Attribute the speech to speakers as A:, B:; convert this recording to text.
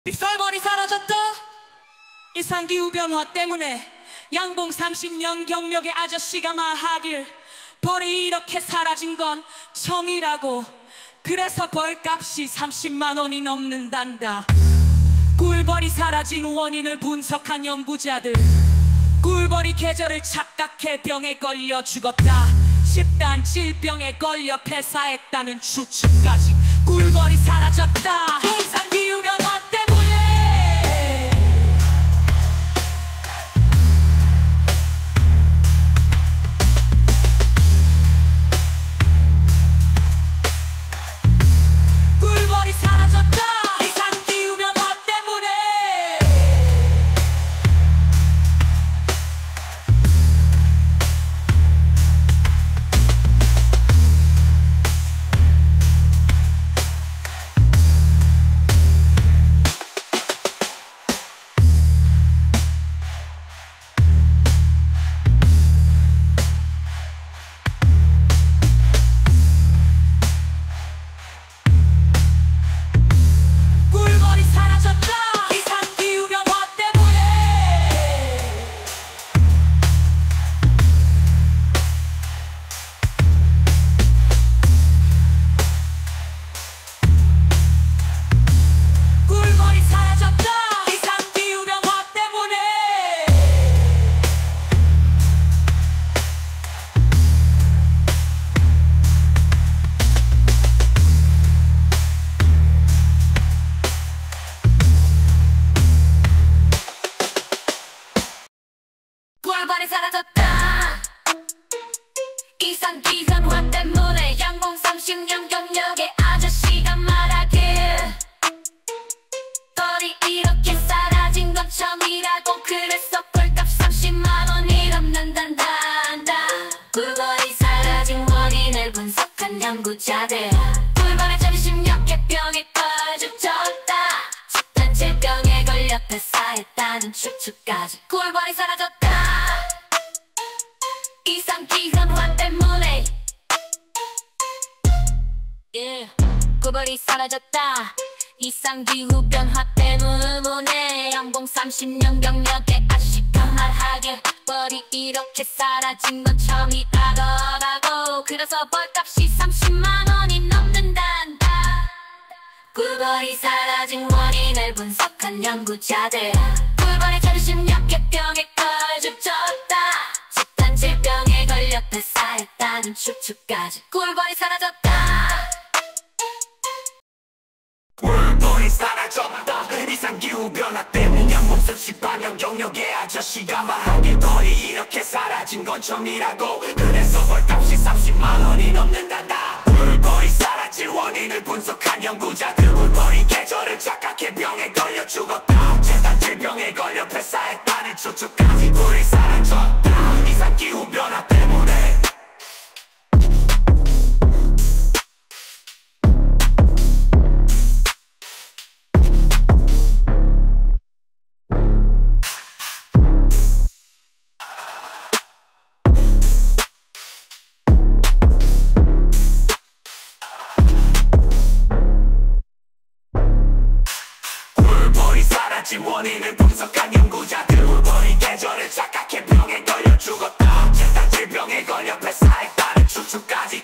A: 썰벌이 사라졌다. 이상기후 변화 때문에 양봉 30년 경력의 아저씨가 말하길 벌이 이렇게 사라진 건 정이라고. 그래서 벌값이 30만 원이 넘는단다. 꿀벌이 사라진 원인을 분석한 연구자들, 꿀벌이 계절을 착각해 병에 걸려 죽었다, 집단 질병에 걸려 폐사했다는 추측까지. 꿀벌이 사라졌다. 이상기후 변화 때문에. 꿀벌이 사라졌다. 이상기후 변화 때문에. 꿀벌이 사라졌다. 이상기후 때문에 양봉 30년 경력의 아저씨가 말하길 벌이 이렇게 사라진 건 처음이라고. 그래서 벌값 30만 원이 넘는단다. 꿀벌이 사라진 원인을 분석한 연구자들, 꿀벌의 전신력의 병에 걸죽졌다, 집단 질병에 걸려 폐사했다는 추측까지. 꿀벌이 사라졌다. 이상기후 때문에. 꿀벌이 사라졌다. 이상기후 변화 때문에 양봉 30년 경력의 아저씨가 말하길 벌이 이렇게 사라진 건 처음이라더라고. 그래서 벌값이 30만 원이 넘는단다. 꿀벌이 사라진 원인을 분석한 연구자들, 꿀벌의 자존심력의 병에 걸죽졌다, 집단 질병에 걸려 폐사했다는 추측까지. 꿀벌이 사라졌다.
B: 꿀벌이 사라졌다. 이상기후 변화 때문에 양봉 30년 경력의 아저씨가 말하길 벌이 이렇게 사라진 건 처음이라고. 그래서 벌값이 30만 원이 넘는단다. 꿀벌이 사라질 원인을 분석한 연구자들, 꿀벌이 계절을 착각해 병에 걸려 죽었다, 집단 질병에 걸려 폐사했다는 추측까지. 꿀이 사라졌다. 이상기후 변화 때문에. 사라진 원인을 분석한 연구자들, 꿀벌이 계절을 착각해 병에 걸려 죽었다, 집단 질병에 걸려 폐사했다는 추측까지.